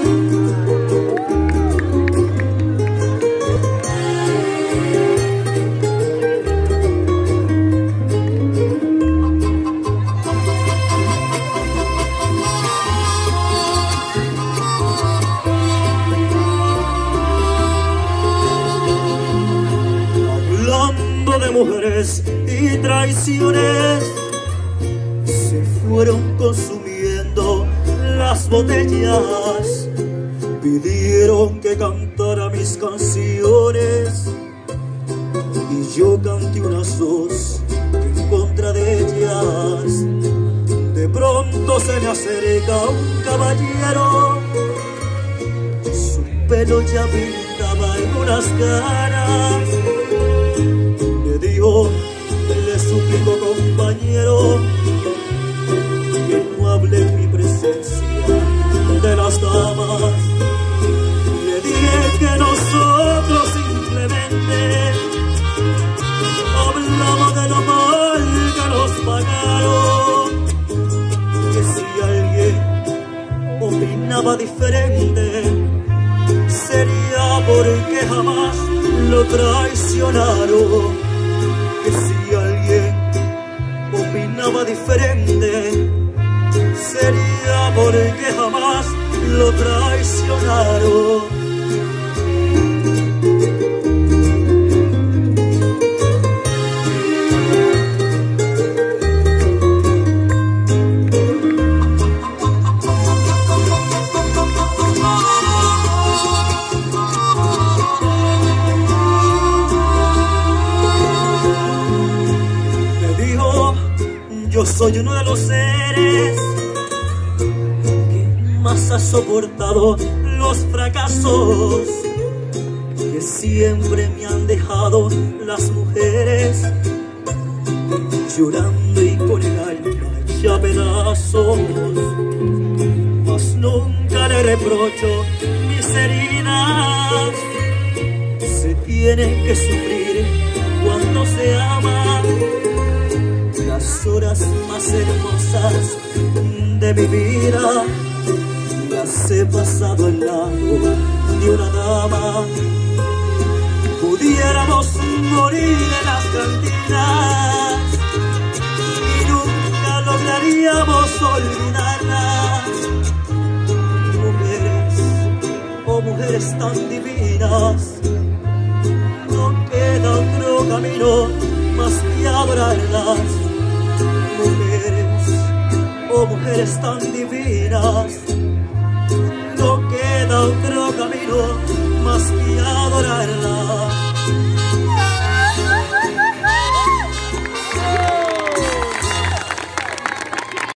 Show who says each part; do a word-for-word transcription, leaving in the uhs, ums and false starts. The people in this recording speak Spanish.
Speaker 1: Mujeres y traiciones, se fueron consumiendo las botellas, pidieron que cantara mis canciones y yo canté unas dos en contra de ellas. De pronto se me acerca un caballero, su pelo ya pintaba en unas caras. Le suplico, compañero, que no hable en mi presencia de las damas. Le dije que nosotros simplemente hablamos de lo mal que nos pagaron, que si alguien opinaba diferente sería porque jamás lo traicionaron. Que si alguien opinaba diferente sería porque jamás lo traicionaron. Yo soy uno de los seres que más ha soportado los fracasos que siempre me han dejado las mujeres, llorando y con el alma hecha pedazos. Mas nunca le reprocho mis heridas, se tienen que sufrir cuando se ama. Las horas más hermosas de mi vida las he pasado al lado de una dama. Pudiéramos morir en las cantinas y nunca lograríamos olvidarlas. Mujeres, oh mujeres tan divinas, no queda otro camino más que adorarlas. Mujeres, oh mujeres tan divinas, no queda otro camino más que adorarlas.